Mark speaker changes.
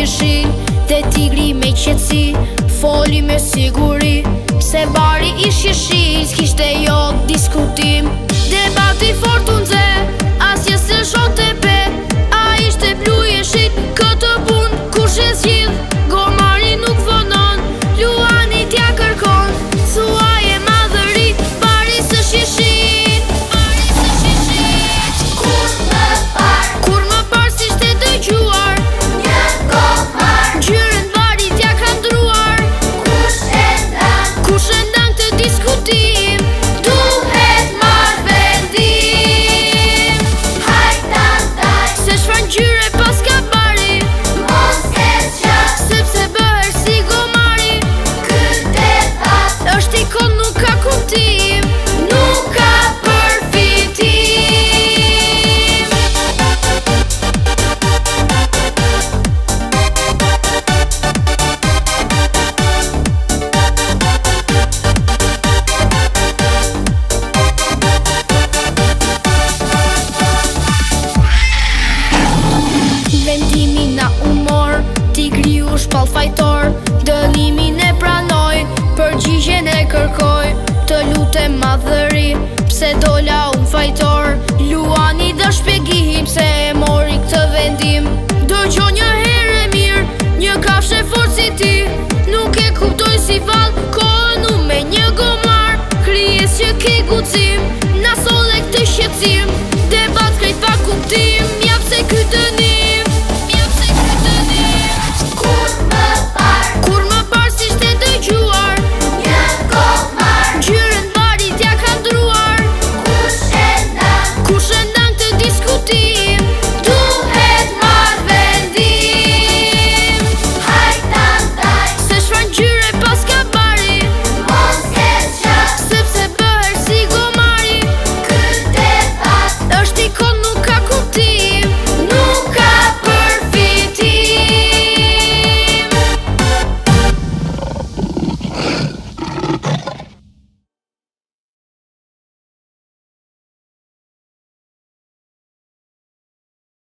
Speaker 1: shishin dhe tigri me qetësi foli me siguri se bari I shishin s'kishte jo diskutim. Debati fort unë dze, asje se shon të pe, a ishte blu I shit, këtë pun kush e zgjidh, gomari nuk vonon, luani t'ja kërkon, thuaj e madhëri, bari së shishin. Kur më par s'ishte dëgjuar, një kohar, gjyren bari t'ja ka ndruar, kush e ndan të diskutim, duhet marr vendim. Se shfar gjyre pas ka bari, mos e qas, sepse bëher si gomari, këtë debat është ikon nuk ka kuptim, nuk ka përfitim. Vendimi na umor, tigri u shpall fajtor, dënimin e pranoj, përgjigjen e kërkoj, të lutem madhëri, pse dola unë fajtor.